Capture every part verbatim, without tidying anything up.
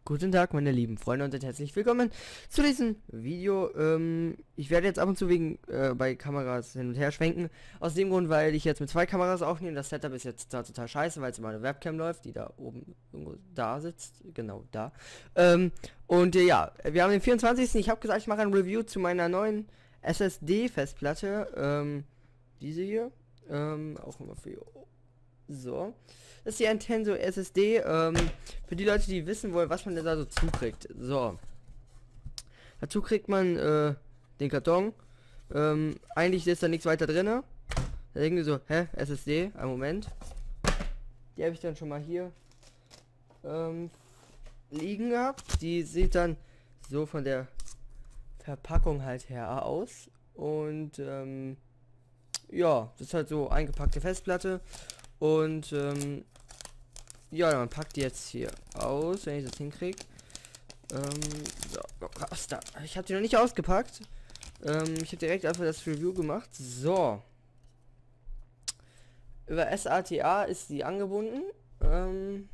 Guten Tag, meine lieben Freunde, und herzlich willkommen zu diesem Video. Ähm, ich werde jetzt ab und zu wegen äh, bei Kameras hin und her schwenken. Aus dem Grund, weil ich jetzt mit zwei Kameras aufnehme. Das Setup ist jetzt da total scheiße, weil es immer eine Webcam läuft, die da oben irgendwo da sitzt. Genau da. Ähm, und äh, ja, wir haben den vierundzwanzigsten Ich habe gesagt, ich mache ein Review zu meiner neuen S S D-Festplatte. Ähm, diese hier. Ähm, auch immer für... So. Das ist die Nintendo S S D, ähm, für die Leute, die wissen wollen, was man denn da so zukriegt. So. Dazu kriegt man, äh, den Karton. Ähm, eigentlich ist da nichts weiter drin. Da irgendwie so, hä, S S D, ein Moment. Die habe ich dann schon mal hier, ähm, liegen gehabt. Die sieht dann so von der Verpackung halt her aus. Und, ähm, ja, das ist halt so eingepackte Festplatte. Und, ähm, ja, man packt die jetzt hier aus, wenn ich das hinkriege. Ähm, so, raus da. Ich habe die noch nicht ausgepackt. Ähm, ich habe direkt einfach das Review gemacht. So. Über S A T A ist die angebunden. Ähm,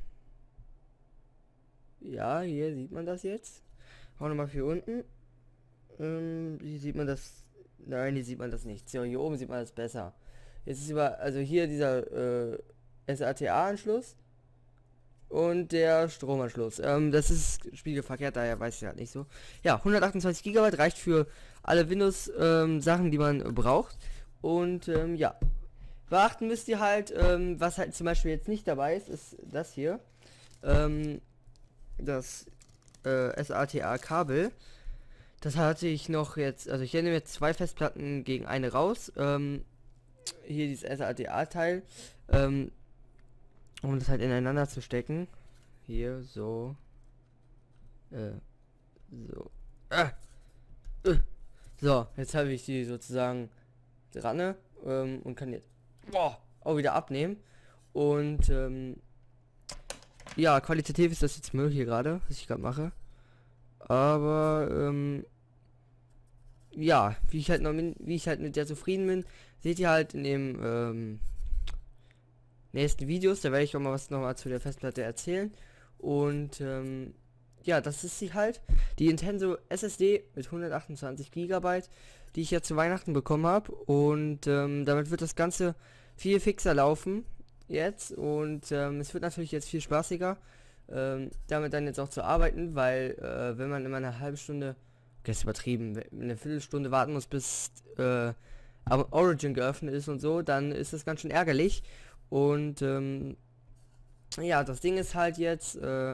ja, hier sieht man das jetzt. Hau nochmal für unten. Ähm, hier sieht man das. Nein, hier sieht man das nicht. So, hier oben sieht man das besser. Jetzt ist über, also hier dieser äh, S A T A-Anschluss. Und der Stromanschluss. Ähm, das ist spiegelverkehrt, daher weiß ich halt nicht so. Ja, hundertachtundzwanzig Gigabyte reicht für alle Windows-Sachen, ähm, die man braucht. Und ähm, ja, beachten müsst ihr halt, ähm, was halt zum Beispiel jetzt nicht dabei ist, ist das hier. Ähm, das äh, S A T A-Kabel. Das hatte ich noch jetzt, also ich nehme jetzt zwei Festplatten gegen eine raus. Ähm, hier dieses S A T A-Teil. Ähm, um das halt ineinander zu stecken. Hier, so. Äh, so. Ah, äh. So, jetzt habe ich die sozusagen dran, ne? ähm, und kann jetzt boah, auch wieder abnehmen. Und, ähm, ja, qualitativ ist das jetzt Müll hier gerade, was ich gerade mache. Aber, ähm, ja, wie ich halt noch min wie ich halt mit der zufrieden bin, seht ihr halt in dem, ähm, nächsten Videos, da werde ich auch mal was nochmal zu der Festplatte erzählen. Und ähm, ja, das ist sie halt. Die Nintendo S S D mit hundertachtundzwanzig Gigabyte, die ich ja zu Weihnachten bekommen habe. Und ähm, damit wird das Ganze viel fixer laufen jetzt. Und ähm, es wird natürlich jetzt viel spaßiger, ähm, damit dann jetzt auch zu arbeiten, weil äh, wenn man immer eine halbe Stunde, okay, ist übertrieben, eine Viertelstunde warten muss, bis äh, Origin geöffnet ist und so, dann ist das ganz schön ärgerlich. Und ähm, ja, das Ding ist halt jetzt, äh,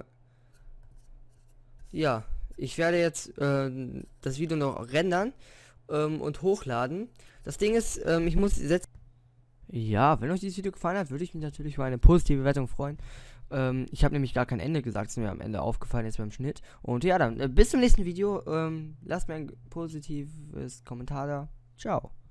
ja, ich werde jetzt äh, das Video noch rendern ähm, und hochladen. Das Ding ist, ähm, ich muss jetzt... Ja, wenn euch dieses Video gefallen hat, würde ich mich natürlich über eine positive Bewertung freuen. Ähm, ich habe nämlich gar kein Ende gesagt, ist mir am Ende aufgefallen jetzt beim Schnitt. Und ja, dann äh, bis zum nächsten Video. Ähm, lasst mir ein positives Kommentar da. Ciao.